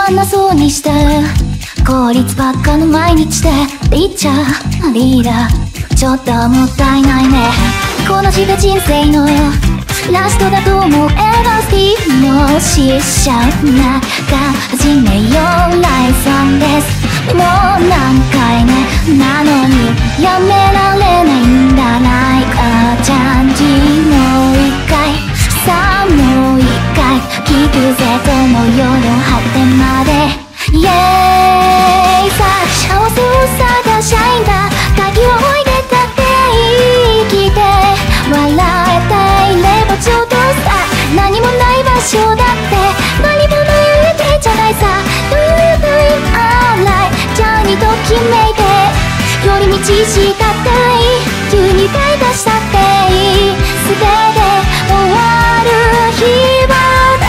らなそうにして効率ばっかの毎日でリーダーちょっともったいないね。この日が人生のラストだと思えばスティーブもしちゃうなが始めようライフワンです。もう何回ねなのにやめられないんだライカチャンジもう一回さあもう一回聞くぜこの夜果てまでイエーイさあ幸せを探したいんだ鍵を置いてたって生きて笑えていればちょうどさ何もない場所だって何もないわけじゃないさ Do you dream alright じゃあにときめいて寄り道したっていい急に手出したっていい全て終わる日は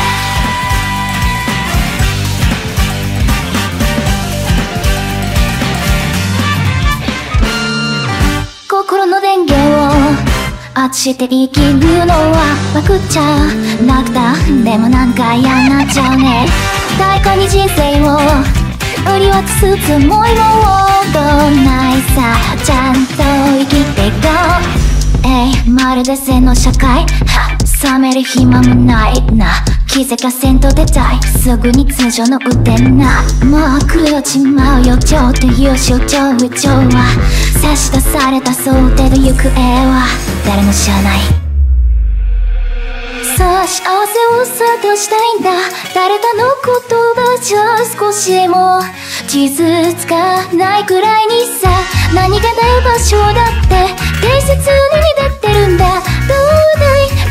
心の電源をあして生きるのは楽じゃなくたでもなんか嫌になっちゃうね。誰かに人生を売り渡すつもりもどないさちゃんと生きていこうまるで性の社会冷める暇もないな気づかせんと出たいすぐに通常の腕なもう狂っちまう予兆という象徴以上は差し出された想定の行方は誰も知らない。さあ幸せを探したいんだ誰かの言葉じゃ少しも傷つかないくらいにさ何がない場所だって大切に出てるんだどうだい